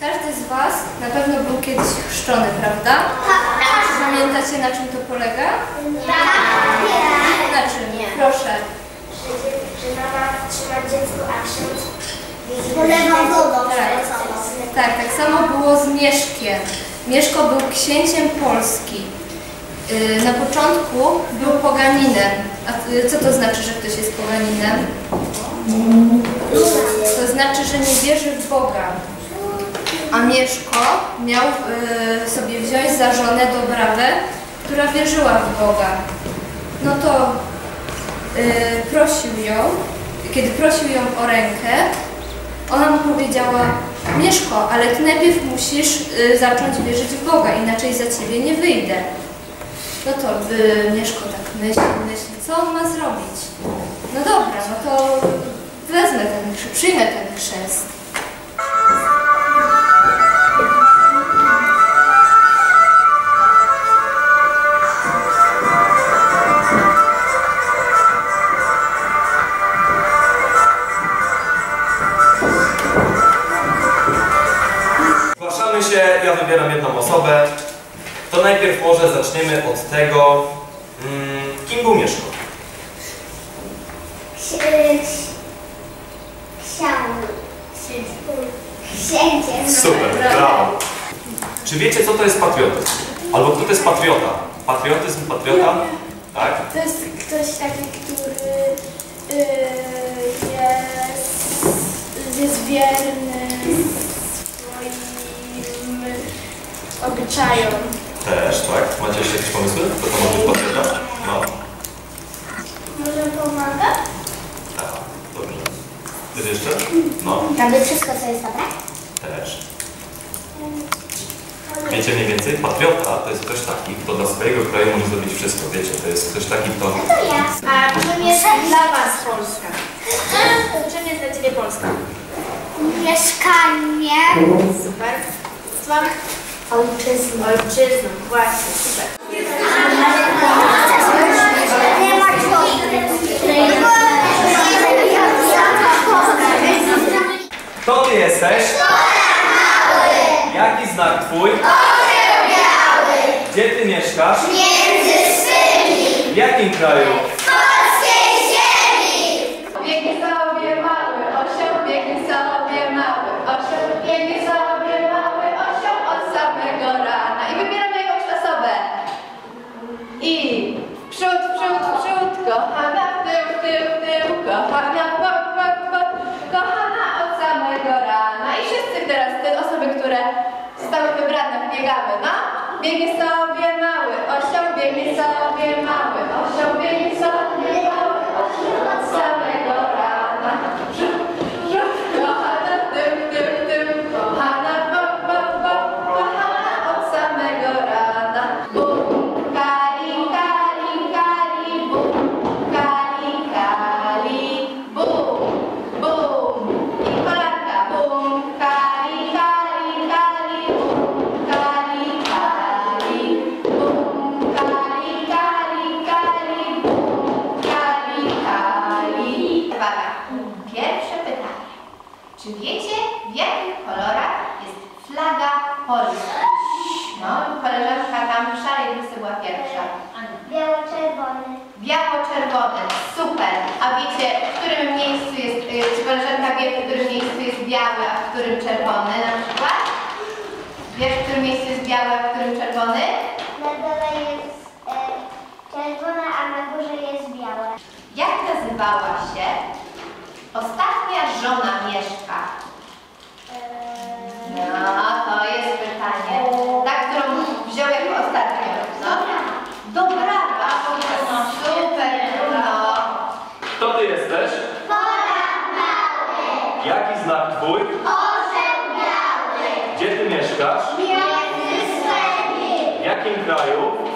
Każdy z Was na pewno był kiedyś chrzczony, prawda? Tak. Pamiętacie, na czym to polega? Tak. Na czym? Proszę. Że mama trzyma dziecko, a ksiądz polewam wodą. Tak, tak samo było z Mieszkiem. Mieszko był księciem Polski. Na początku był poganinem. A co to znaczy, że ktoś jest poganinem? To znaczy, że nie wierzy w Boga. A Mieszko miał sobie wziąć za żonę Dobrawę, która wierzyła w Boga. No to prosił ją, kiedy prosił ją o rękę, ona mu powiedziała: Mieszko, ale ty najpierw musisz zacząć wierzyć w Boga, inaczej za ciebie nie wyjdę. No to Mieszko tak myśli, co on ma zrobić? No dobra, no to wezmę ten chrzest, przyjmę ten chrzest. Zgłaszamy się, ja wybieram jedną osobę. To najpierw może zaczniemy od tego, kim był Mieszko? Księciem. Super, brawo. Czy wiecie, co to jest patriotyzm? Albo kto to jest patriota? Patriotyzm, patriota? Tak? To jest ktoś taki, który jest wierny swoim obyczajom. Też, tak? Macie jeszcze jakieś pomysły? Kto to może być patriota? No. Może pomaga? Tak, dobrze. Ty jeszcze? No. Robi wszystko, co jest dobre? Też. Wiecie mniej więcej? Patriota to jest ktoś taki, kto dla swojego kraju może zrobić wszystko. Wiecie, to jest ktoś taki, kto... To ja. A czym jest dla Was Polska? Czym jest dla Ciebie Polska? Mieszkanie. Super. Słucham? Ojczyzna. Ojczyzną, właśnie, super. Nie ma Kto ty jesteś? Jaki znak twój? Gdzie ty mieszkasz? Między swymi. W jakim kraju? Polskiej ziemi. Biegnie sobie mały osioł, biegnie sobie mały osioł, biegnie sobie mały osioł od samego rana. I wybieramy jakąś osobę. I przód, kochana, tył, kochana, kochana od samego rana. I wszyscy teraz, te osoby, które zostały wybrane, biegamy, no. Biegnie sobie mały osioł, biegnie sobie mały osioł, biegnie sobie mały osioł od samego rana. Przód, kochana, tył, kochana, kochana od samego rana. Bum, kali, kali, kali, bum, kali, kali, bum, bum. I kolanka, bum, kali, kali, kali, bum, kali, kali, bum, kali, kali, kali, bum, kali, kali. Uwaga, pierwsze pytanie. Czy wiecie, w jakich kolorach jest flaga Polski? No, koleżanka tam w szarej bluzce była pierwsza. Biało-czerwony. Biało-czerwony, super. A wiecie, w którym miejscu jest, czy koleżanka wie, w którym miejscu jest biały, a w którym czerwony na przykład? Wiesz, w którym miejscu jest biały, a w którym czerwony? Na dole jest czerwona, a na górze jest białe. Jak nazywała się ostatnia żona Mieszka? No, to jest pytanie. Ta, którą wziął jako ostatnią. No. Dobrawa, super, no. Kto ty jesteś? Jaki znak twój? Orzeł biały. Gdzie ty mieszkasz? Między swymi. W jakim kraju?